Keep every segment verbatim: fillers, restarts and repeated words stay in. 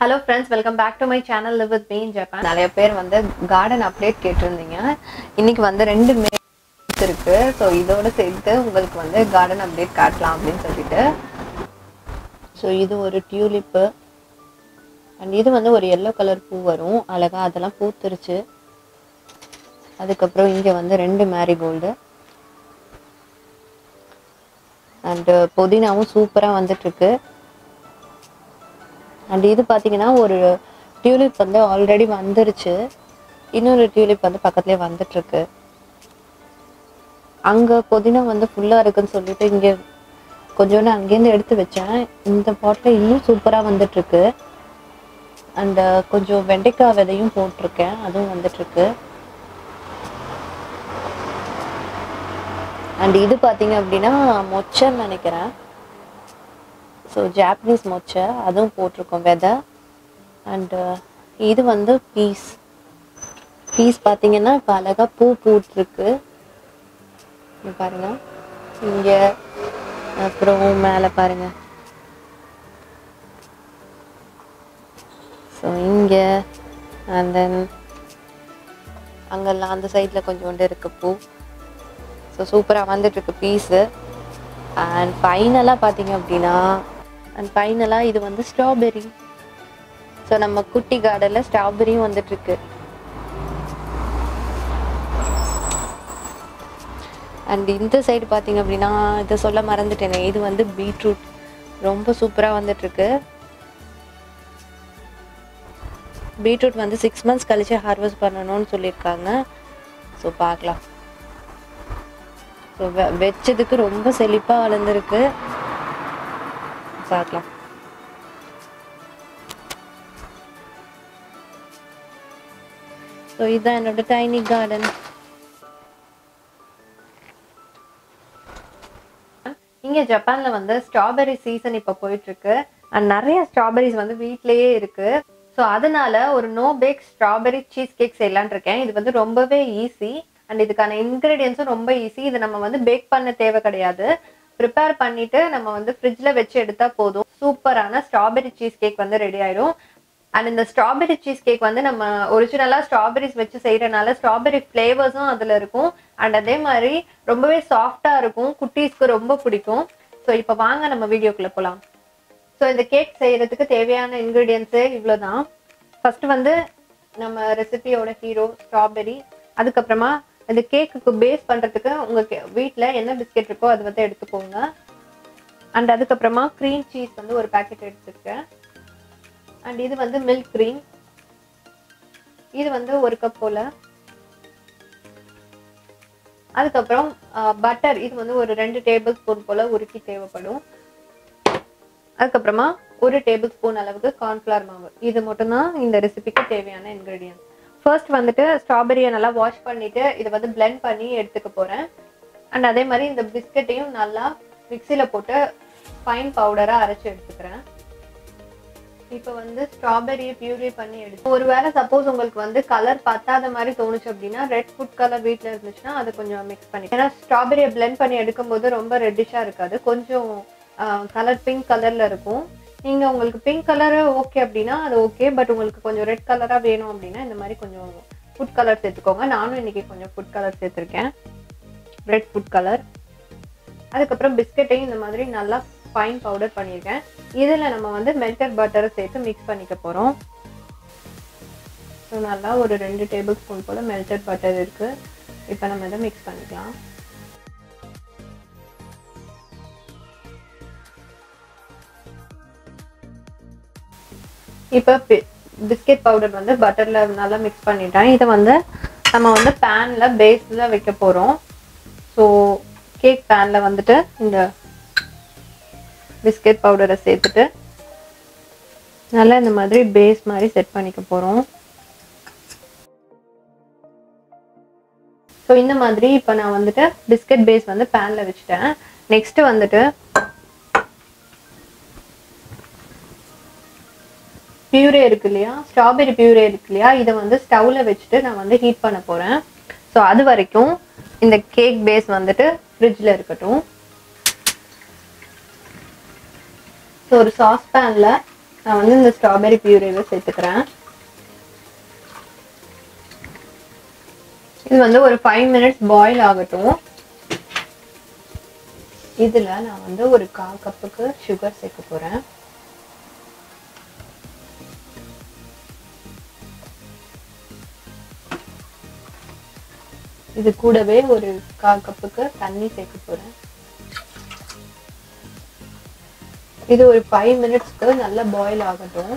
Hello friends, welcome back to my channel Live with me in Japan. நிறைய பேர் வந்து garden update கேட்டிருந்தீங்க. இன்னைக்கு வந்து ரெண்டு மே இருக்கு. சோ இதோட சேர்த்து உங்களுக்கு வந்து garden update காட்டலாம் அப்படினு சொல்லிட்டு. சோ இது ஒரு tulip and இது வந்து ஒரு yellow color பூ வரும். அழகா அதெல்லாம் பூத்துருச்சு. அதுக்கு அப்புறம் இங்க வந்து ரெண்டு marigold and புதினாவும் சூப்பரா வந்துட்டு இருக்கு. and இது பாத்தீங்கன்னா ஒரு tulip வந்து ஆல்ரெடி வந்துருச்சு. இன்னொரு tulip வந்து பக்கத்துலயே வந்துட்டு இருக்கு. அங்க புதினா வந்து ஃபுல்லா இருக்குன்னு சொல்லிட்டு இங்க கொஞ்சோண்டு அங்க இருந்து எடுத்து வச்சேன். இந்த பாட்ல இன்னும் சூப்பரா வந்துட்டு இருக்கு. and கொஞ்சம் வெண்டைக்காய் விதையும் போட்டுருக்கேன். அதுவும் வந்துட்டு இருக்கு. and இது பாத்தீங்க அப்படின்னா மொச்சன்னு நினைக்கிறேன். ஸோ ஜாப்பனீஸ் மொச்சை அதுவும் போட்டிருக்கோம் விதை. அண்டு இது வந்து பீஸ் பீஸ் பார்த்தீங்கன்னா இப்போ அழகாக பூ பூட்டிருக்கு பாருங்க. இங்கே அப்புறம் மேலே பாருங்க. ஸோ இங்கே அண்ட் தென் அங்கெல்லாம் அந்த சைடில் கொஞ்சோண்டு இருக்கு பூ. ஸோ சூப்பராக வந்துட்டு இருக்கு பீஸு. அண்ட் ஃபைனலாக பார்த்தீங்க அப்படின்னா அண்ட் ஃபைனலாக இது வந்து ஸ்ட்ராபெரி. ஸோ நம்ம குட்டி கார்டனில் ஸ்ட்ராபெரியும் வந்துட்டுருக்கு. அண்ட் இந்த சைடு பார்த்தீங்க அப்படின்னா இதை சொல்ல மறந்துட்டேனே, இது வந்து பீட்ரூட் ரொம்ப சூப்பராக வந்துட்டுருக்கு. பீட்ரூட் வந்து சிக்ஸ் மந்த்ஸ் கழிச்சு ஹார்வெஸ்ட் பண்ணணும்னு சொல்லியிருக்காங்க. ஸோ பார்க்கலாம். ஸோ வெ வச்சதுக்கு ரொம்ப செழிப்பாக வளர்ந்துருக்கு. பார்க்கலாம். ஸோ இதுதான் என்னோட டைனி கார்டன். இங்கே ஜப்பான்ல வந்து ஸ்ட்ராபெரி சீசன் இப்போ போயிட்டு இருக்கு. அண்ட் நிறைய ஸ்ட்ராபெரிஸ் வந்து வீட்லயே இருக்கு. ஸோ அதனால ஒரு no bake strawberry cheese cake செய்யலான் இருக்கேன். இது வந்து ரொம்பவே ஈஸி அண்ட் இதுக்கான இன்கிரீடியன்ஸும் ரொம்ப ஈஸி. இது நம்ம வந்து பேக் பண்ண தேவை கிடையாது. ப்ரிப்பேர் பண்ணிட்டு நம்ம வந்து ஃப்ரிட்ஜ்ல வச்சு எடுத்தா போதும். சூப்பரான ஸ்ட்ராபெரி சீஸ் கேக் வந்து ரெடி ஆயிடும். அண்ட் இந்த ஸ்ட்ராபெரி சீஸ் கேக் வந்து நம்ம ஒரிஜினலா ஸ்ட்ராபெரிஸ் வச்சு செய்யறதுனால ஸ்ட்ராபெரி ஃபிளேவர்ஸும் அதுல இருக்கும். அண்ட் அதே மாதிரி ரொம்பவே சாஃப்டா இருக்கும். குட்டீஸ்க்கு ரொம்ப பிடிக்கும். ஸோ இப்போ வாங்க நம்ம வீடியோக்குள்ள போகலாம். ஸோ இந்த கேக் செய்யறதுக்கு தேவையான இன்கிரீடியன்ஸு இவ்வளோதான். ஃபர்ஸ்ட் வந்து நம்ம ரெசிபியோட ஹீரோ ஸ்ட்ராபெரி. அதுக்கப்புறமா இந்த கேக்குக்கு பேஸ் பண்றதுக்கு உங்க வீட்டில் என்ன பிஸ்கெட் இருக்கோ அது வந்து எடுத்துக்கோங்க. அண்ட் அதுக்கப்புறமா க்ரீம் சீஸ் வந்து ஒரு பேக்கெட் எடுத்துருக்கேன். அண்ட் இது வந்து மில்க் க்ரீம். இது வந்து ஒரு கப் போல. அதுக்கப்புறம் பட்டர். இது வந்து ஒரு ரெண்டு டேபிள் ஸ்பூன் போல உருக்கி தேவைப்படும். அதுக்கப்புறமா ஒரு டேபிள் ஸ்பூன் அளவுக்கு கார்ன்ஃப்ளவர் மாவு. இது மட்டும்தான் இந்த ரெசிபிக்கு தேவையான இன்கிரீடியன்ஸ். ஃபர்ஸ்ட் வந்துட்டு ஸ்ட்ராபெரியை நல்லா வாஷ் பண்ணிட்டு இதை வந்து பிளெண்ட் பண்ணி எடுத்துக்க போறேன். அண்ட் அதே மாதிரி இந்த பிஸ்கெட்டையும் நல்லா மிக்சியில போட்டு ஃபைன் பவுடரா அரைச்சு எடுத்துக்கிறேன். இப்போ வந்து ஸ்ட்ராபெரியை பியூரி பண்ணி எடுத்து ஒருவேளை சப்போஸ் உங்களுக்கு வந்து கலர் பத்தாத மாதிரி தோணுச்சு அப்படின்னா ரெட் ஃபுட் கலர் வீட்டில் இருந்துச்சுன்னா அதை கொஞ்சம் மிக்ஸ் பண்ணி, ஏன்னா ஸ்ட்ராபெரியை பிளெண்ட் பண்ணி எடுக்கும்போது ரொம்ப ரெட்டிஷா இருக்காது, கொஞ்சம் கலர் பிங்க் கலர்ல இருக்கும். நீங்க உங்களுக்கு பிங்க் கலர் ஓகே அப்படின்னா அது ஓகே. பட் உங்களுக்கு கொஞ்சம் ரெட் கலரா வேணும் அப்படின்னா இந்த மாதிரி கொஞ்சம் ஃபுட் கலர் சேர்த்துக்கோங்க. நானும் இன்னைக்கு கொஞ்சம் ஃபுட் கலர் சேர்த்துருக்கேன், ரெட் ஃபுட் கலர். அதுக்கப்புறம் பிஸ்கெட்டையும் இந்த மாதிரி நல்லா ஃபைன் பவுடர் பண்ணியிருக்கேன். இதில் நம்ம வந்து மெல்டட் பட்டரை சேர்த்து மிக்ஸ் பண்ணிக்க போகிறோம். ஸோ நல்லா ஒரு ரெண்டு டேபிள் ஸ்பூன் போல் மெல்டட் பட்டர் இருக்கு. இப்போ நம்ம இதை மிக்ஸ் பண்ணிக்கலாம். இப்போ பிஸ்கெட் பவுடர் வந்து பட்டர்ல நல்லா மிக்ஸ் பண்ணிட்டேன். இதை வந்து நம்ம வந்து பேன்ல பேஸ்ல வைக்க போறோம். ஸோ கேக் பேன்ல வந்துட்டு இந்த பிஸ்கெட் பவுடரை சேர்த்துட்டு நல்லா இந்த மாதிரி பேஸ் மாதிரி செட் பண்ணிக்க போறோம். ஸோ இந்த மாதிரி இப்போ நான் வந்துட்டு பிஸ்கெட் பேஸ் வந்து பேன்ல வச்சுட்டேன். நெக்ஸ்ட் வந்துட்டு பியூரே இருக்கு இல்லையா, ஸ்ட்ராபெரி பியூரே இருக்கு இல்லையா, இதை வந்து ஸ்டவ்ல வச்சுட்டு நான் வந்து ஹீட் பண்ண போறேன். ஸோ அது வரைக்கும் இந்த கேக் பேஸ் வந்துட்டு ஃப்ரிட்ஜ்ல இருக்கட்டும். ஸோ ஒரு சாஸ் பேன்ல நான் வந்து இந்த ஸ்ட்ராபெரி பியூரேவை சேர்த்துக்கிறேன். இது வந்து ஒரு ஃபைவ் மினிட்ஸ் பாயில் ஆகட்டும். இதில் நான் வந்து ஒரு கால் கப்புக்கு சுகர் சேர்க்க போகிறேன். இது கூடவே ஒரு கால் கப்புக்கு தண்ணி சேர்க்க போகிறேன். இது ஒரு ஃபைவ் மினிட்ஸ்க்கு நல்லா பாயில் ஆகட்டும்.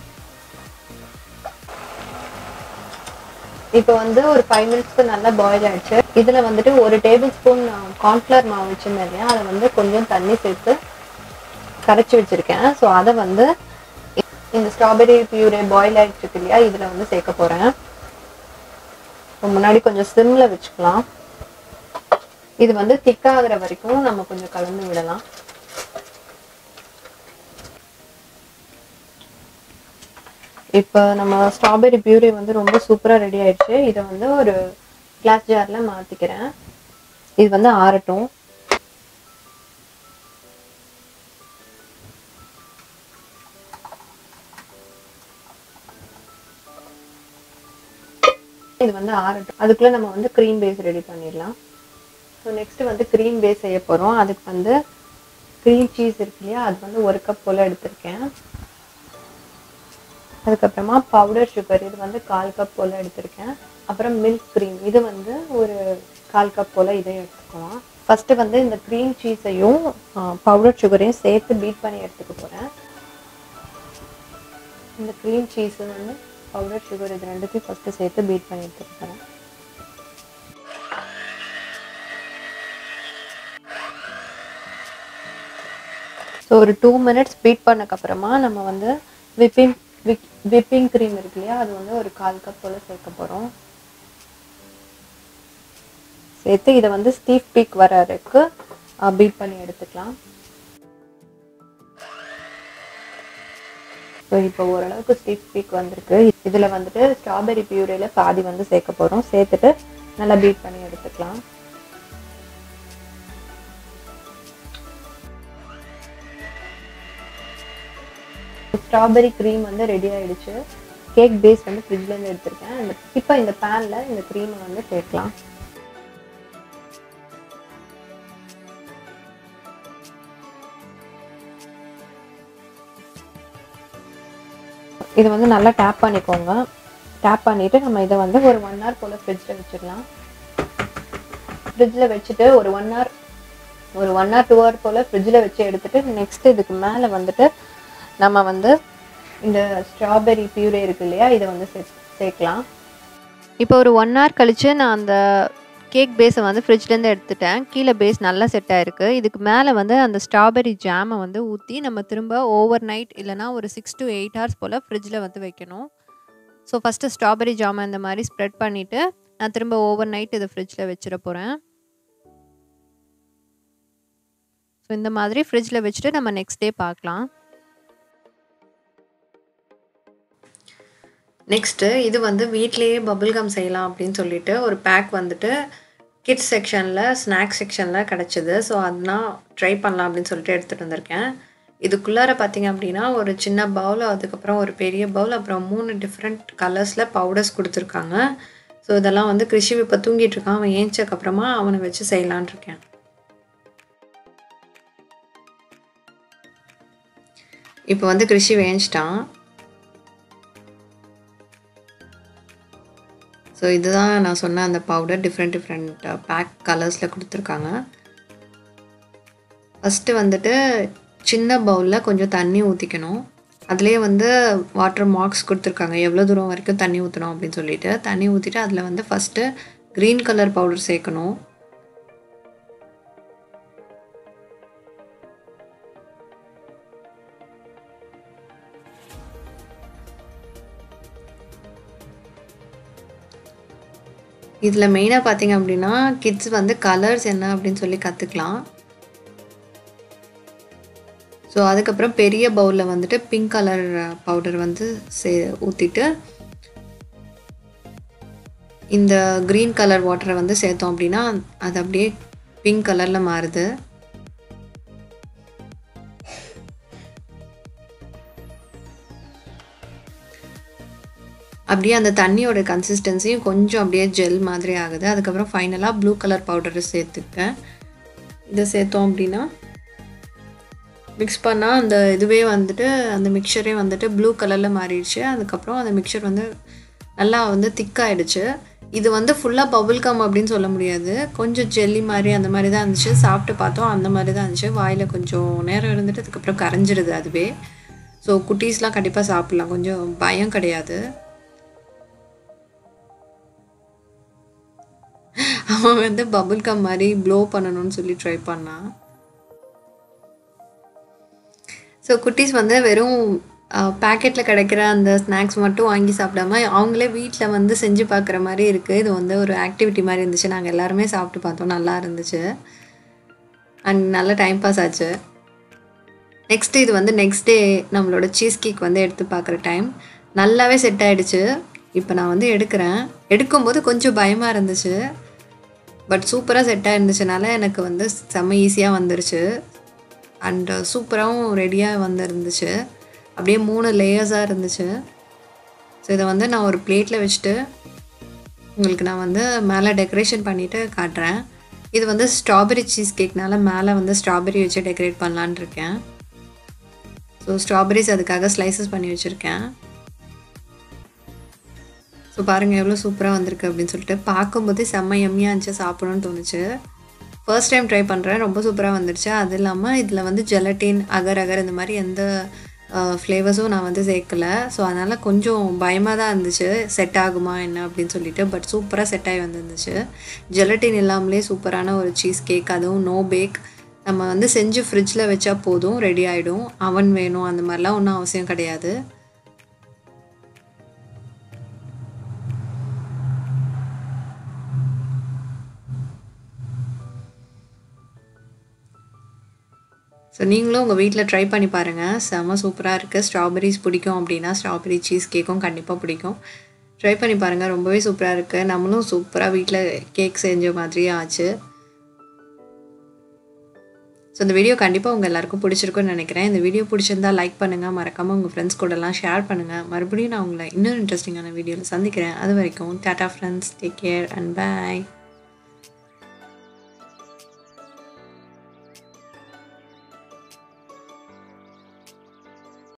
இப்போ வந்து ஒரு ஃபைவ் மினிட்ஸ்க்கு நல்லா பாயில் ஆயிடுச்சு. இதில் வந்துட்டு ஒரு டேபிள் ஸ்பூன் கார்ன்ஃப்ளவர் மாவு வச்சுருந்தேன் இல்லையா, அதை வந்து கொஞ்சம் தண்ணி சேர்த்து கரைச்சி வச்சுருக்கேன். ஸோ அதை வந்து இந்த ஸ்ட்ராபெரி பியூரே பாயில் ஆகிட்டு இருக்கு இல்லையா, இதில் வந்து சேர்க்க போகிறேன். முன்னாடி கொஞ்சம் சிம்மில் வச்சுக்கலாம். இது வந்து திக்காகிற வரைக்கும் நம்ம கொஞ்சம் கலந்து விடலாம். இப்போ நம்ம ஸ்ட்ராபெரி பியூரி வந்து ரொம்ப சூப்பராக ரெடி ஆயிடுச்சு. இதை வந்து ஒரு கிளாஸ் ஜாரில் மாற்றிக்கிறேன். இது வந்து ஆறட்டும். இது வந்து ஆறட்டும். அதுக்குள்ளே நம்ம வந்து க்ரீம் பேஸ் ரெடி பண்ணிடலாம். ஸோ நெக்ஸ்ட்டு வந்து க்ரீம் பேஸ் செய்ய போகிறோம். அதுக்கு வந்து க்ரீம் சீஸ் இருக்கு இல்லையா, அது வந்து ஒரு கப் போல் எடுத்திருக்கேன். அதுக்கப்புறமா பவுடர் சுகர், இது வந்து கால் கப் போல் எடுத்திருக்கேன். அப்புறம் மில்க் க்ரீம், இது வந்து ஒரு கால் கப் போல் இதையும் எடுத்துக்கலாம். ஃபஸ்ட்டு வந்து இந்த க்ரீம் சீஸையும் பவுடர் சுகரையும் சேர்த்து பீட் பண்ணி எடுத்துக்க போகிறேன். இந்த க்ரீம் சீஸு வந்து பவுடர் சுகர் இது ரெண்டுத்தையும் ஃபஸ்ட்டு சேர்த்து பீட் பண்ணி எடுத்துக்க போகிறேன். ஸோ ஒரு டூ மினிட்ஸ் பீட் பண்ணக்கப்புறமா நம்ம வந்து விப்பிங் விப் விப்பிங் க்ரீம் இருக்கு இல்லையா, அது வந்து ஒரு கால் கப் போல் சேர்க்க போகிறோம். சேர்த்து இதை வந்து ஸ்டீஃப் பீக் வர வரைக்கும் பீட் பண்ணி எடுத்துக்கலாம். ஸோ இப்போ ஓரளவுக்கு ஸ்டீஃப் பீக் வந்திருக்கு. இதில் வந்துட்டு ஸ்ட்ராபெரி பியூரியில் பாதி வந்து சேர்க்க போகிறோம். சேர்த்துட்டு நல்லா பீட் பண்ணி எடுத்துக்கலாம். ஸ்ட்ராபெரி க்ரீம் வந்து ரெடி ஆயிடுச்சு. கேக் பேஸ் வந்து ஃப்ரிட்ஜ்லேருந்து எடுத்திருக்கேன். இந்த இப்போ இந்த பேனில் இந்த க்ரீமை வந்து சேர்க்கலாம். இதை வந்து நல்லா டேப் பண்ணிக்கோங்க. டேப் பண்ணிவிட்டு நம்ம இதை வந்து ஒரு ஒன் ஹவர் போல் ஃப்ரிட்ஜில் வச்சிடலாம். ஃப்ரிட்ஜில் வச்சுட்டு ஒரு ஒன் ஹவர் ஒரு ஒன் ஹவர் டூ ஹவர் போல் ஃப்ரிட்ஜில் வச்சு எடுத்துகிட்டு நெக்ஸ்ட்டு இதுக்கு மேலே வந்துட்டு நம்ம வந்து இந்த ஸ்ட்ராபெரி பியூரே இருக்கு இல்லையா, இதை வந்து சே சேர்க்கலாம். இப்போ ஒரு ஒன் ஹவர் கழித்து நான் அந்த கேக் பேஸை வந்து ஃப்ரிட்ஜ்லேருந்து எடுத்துட்டேன். கீழே பேஸ் நல்லா செட் ஆகிருக்கு. இதுக்கு மேலே வந்து அந்த ஸ்ட்ராபெரி ஜாமை வந்து ஊற்றி நம்ம திரும்ப ஓவர் நைட் இல்லைனா ஒரு சிக்ஸ் டு எயிட் ஹவர்ஸ் போல் ஃப்ரிட்ஜில் வந்து வைக்கணும். ஸோ ஃபஸ்ட்டு ஸ்ட்ராபெரி ஜாமை இந்த மாதிரி ஸ்ப்ரெட் பண்ணிவிட்டு நான் திரும்ப ஓவர் நைட் இதை ஃப்ரிட்ஜில் வச்சிட போகிறேன். ஸோ இந்த மாதிரி ஃப்ரிட்ஜில் வச்சுட்டு நம்ம நெக்ஸ்ட் டே பார்க்கலாம். நெக்ஸ்ட்டு இது வந்து வீட்லேயே பபிள்கம் செய்யலாம் அப்படின்னு சொல்லிட்டு ஒரு பேக் வந்துட்டு கிட்ஸ் செக்ஷனில் ஸ்நாக்ஸ் செக்ஷனில் கிடச்சிது. ஸோ அதெல்லாம் ட்ரை பண்ணலாம் அப்படின்னு சொல்லிட்டு எடுத்துகிட்டு வந்திருக்கேன். இதுக்குள்ளார பார்த்திங்க அப்படின்னா ஒரு சின்ன பவுல், அதுக்கப்புறம் ஒரு பெரிய பவுல், அப்புறம் மூணு டிஃப்ரெண்ட் கலர்ஸில் பவுடர்ஸ் கொடுத்துருக்காங்க. ஸோ இதெல்லாம் வந்து கிருஷி இப்போ தூங்கிட்டு இருக்கான். அவன் ஏஞ்சக்கப்புறமா அவனை வச்சு செய்யலான் இருக்கேன். இப்போ வந்து கிருஷி வேஞ்சிட்டான். ஸோ இதுதான் நான் சொன்ன அந்த பவுடர். டிஃப்ரெண்ட் டிஃப்ரெண்ட் பேக் கலர்ஸில் கொடுத்துருக்காங்க. ஃபஸ்ட்டு வந்துட்டு சின்ன பவுலில் கொஞ்சம் தண்ணி ஊற்றிக்கணும். அதுலேயே வந்து வாட்டர் மார்க்ஸ் கொடுத்துருக்காங்க, எவ்வளோ தூரம் வரைக்கும் தண்ணி ஊற்றணும் அப்படின்னு சொல்லிட்டு. தண்ணி ஊற்றிட்டு அதில் வந்து ஃபஸ்ட்டு க்ரீன் கலர் பவுடர் சேர்க்கணும். இதில் மெயினாக பார்த்திங்க அப்படின்னா கிட்ஸ் வந்து கலர்ஸ் என்ன அப்படின்னு சொல்லி கற்றுக்கலாம். ஸோ அதுக்கப்புறம் பெரிய பவுலில் வந்துட்டு பிங்க் கலர் பவுடர் வந்து சே ஊற்றிட்டு இந்த க்ரீன் கலர் வாட்டரை வந்து சேர்த்தோம் அப்படின்னா அது அப்படியே பிங்க் கலரில் மாறுது. அப்படியே அந்த தண்ணியோட கன்சிஸ்டன்சியும் கொஞ்சம் அப்படியே ஜெல் மாதிரி ஆகுது. அதுக்கப்புறம் ஃபைனலாக ப்ளூ கலர் பவுடரை சேர்த்துக்கேன். இதை சேர்த்தோம் அப்படின்னா மிக்ஸ் பண்ணால் அந்த இதுவே வந்துட்டு அந்த மிக்சரே வந்துட்டு ப்ளூ கலரில் மாறிடுச்சு. அதுக்கப்புறம் அந்த மிக்சர் வந்து நல்லா வந்து திக்காகிடுச்சு. இது வந்து ஃபுல்லாக பபுள் கம் அப்படின்னு சொல்ல முடியாது, கொஞ்சம் ஜெல்லி மாதிரி அந்த மாதிரி தான் இருந்துச்சு. சாப்பிட்டு பார்த்தோம் அந்த மாதிரி தான் இருந்துச்சு. வாயில் கொஞ்சம் நேரம் இருந்துட்டு அதுக்கப்புறம் கரைஞ்சிருது அதுவே. ஸோ குட்டீஸ்லாம் கண்டிப்பாக சாப்பிட்லாம், கொஞ்சம் பயம் கிடையாது. அவன் வந்து பபுள் கம் மாதிரி ப்ளோ பண்ணணும்னு சொல்லி ட்ரை பண்ணான். ஸோ குட்டீஸ் வந்து வெறும் பேக்கெட்டில் கிடைக்கிற அந்த ஸ்நாக்ஸ் மட்டும் வாங்கி சாப்பிடாம அவங்களே வீட்டில் வந்து செஞ்சு பார்க்குற மாதிரி இருக்குது. இது வந்து ஒரு ஆக்டிவிட்டி மாதிரி இருந்துச்சு. நாங்கள் எல்லாருமே சாப்பிட்டு பார்த்தோம், நல்லா இருந்துச்சு அண்ட் நல்ல டைம் பாஸ் ஆச்சு. நெக்ஸ்ட்டு இது வந்து நெக்ஸ்ட் டே நம்மளோட சீஸ் கேக் வந்து எடுத்து பார்க்குற டைம். நல்லாவே செட் ஆகிடுச்சு. இப்போ நான் வந்து எடுக்கிறேன். எடுக்கும்போது கொஞ்சம் பயமாக இருந்துச்சு, பட் சூப்பராக செட் ஆகிருந்துச்சுனால எனக்கு வந்து செம்ம ஈஸியாக வந்துருச்சு அண்டு சூப்பராகவும் ரெடியாக வந்துருந்துச்சு. அப்படியே மூணு லேயர்ஸாக இருந்துச்சு. ஸோ இதை வந்து நான் ஒரு பிளேட்டில் வச்சுட்டு உங்களுக்கு நான் வந்து மேலே டெக்கரேஷன் பண்ணிவிட்டு காட்டுறேன். இது வந்து ஸ்ட்ராபெரி சீஸ் கேக்னால மேலே வந்து ஸ்ட்ராபெரி வச்சு டெக்கரேட் பண்ணலான் இருக்கேன். ஸோ ஸ்ட்ராபெரிஸ் அதுக்காக ஸ்லைசஸ் பண்ணி வச்சுருக்கேன். ஸோ பாருங்கள் எவ்வளோ சூப்பராக வந்திருக்கு அப்படின்னு சொல்லிட்டு பார்க்கும்போதே செம்ம எம்மியாக இருந்துச்சு, சாப்பிடணும்னு தோணுச்சு. ஃபர்ஸ்ட் டைம் ட்ரை பண்ணுறேன், ரொம்ப சூப்பராக வந்துடுச்சு. அது இல்லாமல் இதில் வந்து ஜெலட்டின் அகர் அகர் இந்த மாதிரி எந்த ஃப்ளேவர்ஸும் நான் வந்து சேர்க்கலை. ஸோ அதனால் கொஞ்சம் பயமாக தான் இருந்துச்சு, செட் ஆகுமா என்ன அப்படின்னு சொல்லிட்டு. பட் சூப்பராக செட் ஆகி வந்துருந்துச்சு. ஜெலட்டின் இல்லாமலே சூப்பரான ஒரு சீஸ் கேக், அதுவும் நோ பேக். நம்ம வந்து செஞ்சு ஃப்ரிட்ஜில் வச்சா போதும், ரெடி ஆகிடும். அவன் வேணும் அந்த மாதிரிலாம் ஒன்றும் அவசியம் கிடையாது. ஸோ நீங்களும் உங்கள் வீட்டில் ட்ரை பண்ணி பாருங்கள், செம்ம சூப்பராக இருக்குது. ஸ்ட்ராபெரிஸ் பிடிக்கும் அப்படின்னா ஸ்ட்ராபெரி சீஸ் கேக்கும் கண்டிப்பாக பிடிக்கும். ட்ரை பண்ணி பாருங்கள், ரொம்பவே சூப்பராக இருக்குது. நம்மளும் சூப்பராக வீட்டில் கேக் செஞ்ச மாதிரியே ஆச்சு. ஸோ இந்த வீடியோ கண்டிப்பாக உங்கள் எல்லாருக்கும் பிடிச்சிருக்குன்னு நினைக்கிறேன். இந்த வீடியோ பிடிச்சிருந்தால் லைக் பண்ணுங்கள், மறக்காமல் உங்கள் ஃப்ரெண்ட்ஸ் கூடலாம் ஷேர் பண்ணுங்கள். மறுபடியும் நான் உங்களை இன்னொரு இன்ட்ரெஸ்டிங்கான வீடியோவில் சந்திக்கிறேன். அது வரைக்கும் tata friends, take care and bye.